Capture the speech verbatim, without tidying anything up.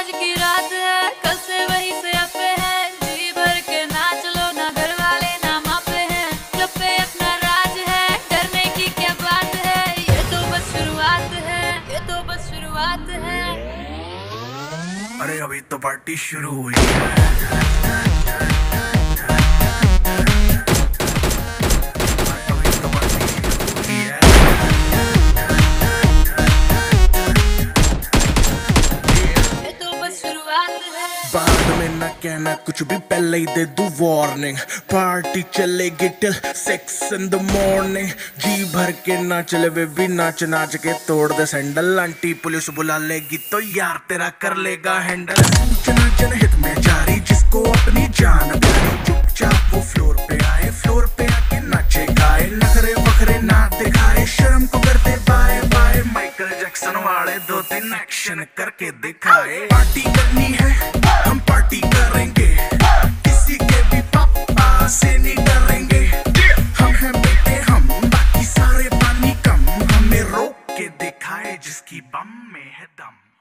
आज की रात है, कल से वही से अपे है। जी भर के नाच लो ना, घर वाले ना मापे हैं। क्लब पे अपना राज है, डरने की क्या बात है। ये तो बस शुरुआत है, ये तो बस शुरुआत है। अरे अभी तो पार्टी शुरू हुई है। बाद में ना कहना कुछ भी, पहले ही दे दूं वार्निंग। पार्टी चलेगी till six in the morning. जी भर के ना चले वे भी नाच नाच के तोड़ दे सैंडल। आंटी पुलिस बुला लेगी तो यार तेरा कर लेगा हैंडल। सूचना जनहित में जारी, जिसको अपनी जान प्यारी। चुपचाप वो फ्लोर पे आए, फ्लोर पे आके नाचे गाए। नखरे वखरे ना दिखाए, शर्म को करते बाय बाय। माइकल जैक्सन वाले दो तीन एक्शन करके दिखाए। पार्टी करनी है हम पार्टी करेंगे, किसी के भी पापा से नहीं डरेंगे। हम हैं बेटे हम, बाकी सारे पानी कम। हमें रोक के दिखाए जिसकी बम में है दम।